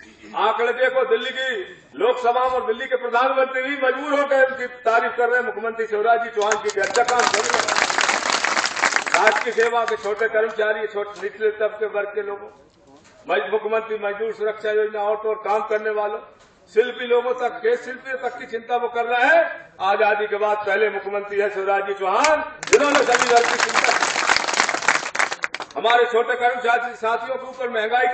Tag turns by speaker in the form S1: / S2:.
S1: आंकड़े देखो, दिल्ली की लोकसभा और दिल्ली के प्रधानमंत्री भी मजबूर होकर उनकी तारीफ कर रहे हैं। मुख्यमंत्री शिवराज जी चौहान की अच्छा काम कर रहे हैं। राष्ट्र की सेवा के छोटे कर्मचारी, निचले तबके वर्ग के लोगों, मुख्यमंत्री मजदूर सुरक्षा योजना और तो और काम करने वालों, शिल्पी लोगों तक, केस शिल्पियों तक की चिंता वो कर रहा है। आजादी के बाद पहले मुख्यमंत्री है शिवराज जी चौहान, जिन्होंने सभी वर्ग की चिंता की। हमारे छोटे कर्मचारी साथियों के ऊपर महंगाई